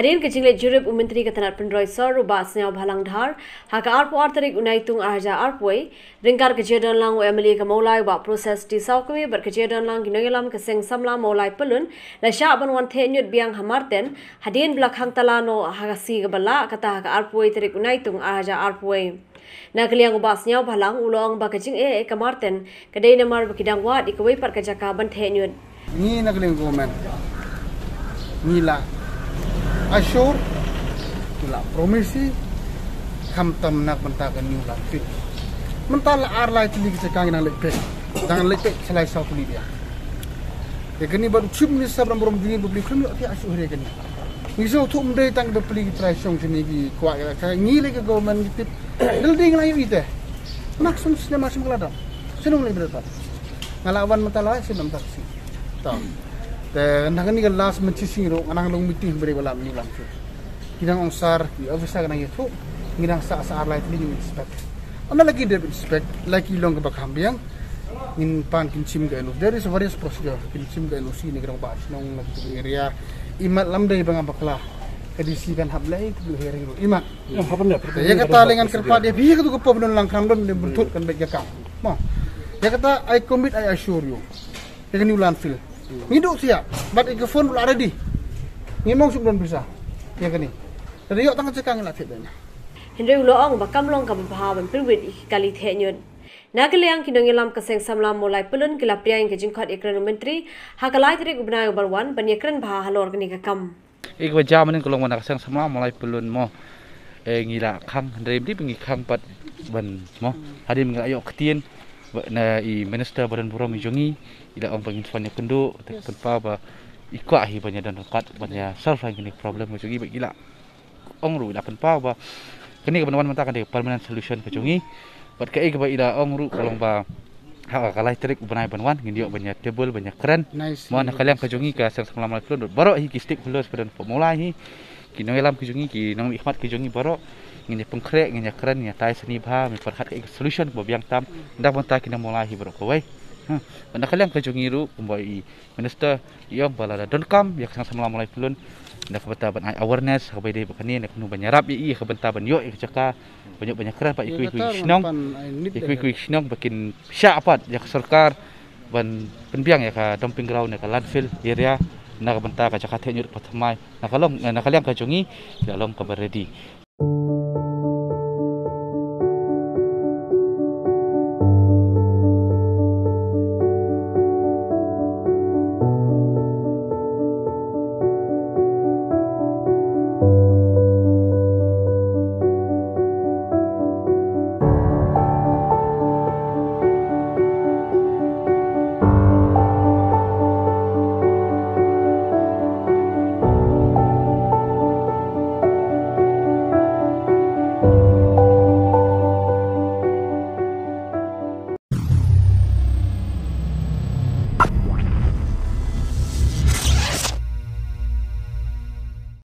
Hadirin kejinglet jurib Menteri Ketanat Pendroy Sor Rubas Nyau Bhalangdhar haka arpu artarik unaitung arja arpoi ringkar kejadian lang emily ke maulai wa proses di saukami berkejadian lang ginoyelam keseng samla maulai pelun la sya banwan thenyut biang hamarten hadirin belakang talano haka si gebala kata haka arpoi tarik unaitung arja arpoi Nakliang ubas Nyau Bhalang ulong bakajing kamarten kedai namar bakidang wa di kawai par kejaka ban thenyut ni nakliang gomen nila Ashur, tula promisi, kam tam nak mentakan new lanfit. Mental arlai cili kita kangen ang lepek, jangan lepek selai sah puli dia. Kini baru cip ni sabram berom dingin beli kami okey Ashur hari kini. Miso tu mendai tang beli try song sini di kuat kita. Ni lagi government tip, building layu itu. Maksum sinema semua ada. Senang lagi berapa? Ngalawan mental lain senang tak sih. Tahu. Dan nak ni kan last mencisi ro, anang long meeting beri balam ni langsung. Kidang ongsar, di office kan yang itu, kidang saar lain ni inspect. Anda lagi dia inspect, lagi long kebak hambiang, in pan kincim ke elu. There is various procedure, kincim ke elu si ni kidang bahas, nong lagi tu area. Imat lamdai bang abaklah, kedisi kan hablai tu hearing ro. Imat. Ya kata lengan kerpa dia, biar tu kepo benon langkang don dia bertut kan baik jakam. Mau. Ya kata I commit, I assure you. Yang ni landfill. Ngiduk siap, but ik phone ulah ready. Ngimong suk don bisa. Ya kani. Dari yok tang cekang la thedanya. Hendai uloong bakam long ka bahawan pilwit kali thenyut. Nakaliang kinongilam kaseng samlam mulai pelun kila priang ke jingkhat ikran menteri hakalai tarik ubnai barwan banyakran bah halor kini kakam. Ik wajah manin kolong mana kaseng samlam mulai pelun mo ngila khang hendai beli pengi khang pat ban mo hadim ngayok ketien na I minister badan buram jongi ila ang pangin fanya kendo tekon pa ba ikwa hi banya dan kat banya solve ini problem jongi ba ila ong ru ila pen pa ba kini ke banwan mata kan de permanent solution ke jongi bat ka ba ila ong ru kolong ba ha kalai trik banai banwan ngindiok banya table banya keren mo na kaliang ke jongi ka sang salam alaikum baro hi kistik hulus badan formula hi kinongelam ke jongi ki nang ikhmat ke jongi baro ngini pengkrek ngini keren ya tai seni bah mi perhat ke solution bo biang tam ndak bonta kina mulai hi bro kawai benda kalian ke jongiru kumbai minister iom balada don kam ya sang sama mulai pelun ndak beta ban awareness habai dei bakani nak nu banyarap I ke benta ban yo ke caka banyak keren pak ikui sinong bakin sya apat ya sarkar ban penbiang ya ka dumping ground ya ka landfill area nak benta ka caka tenyut patamai nak kalian ke jongi dalam kabar ready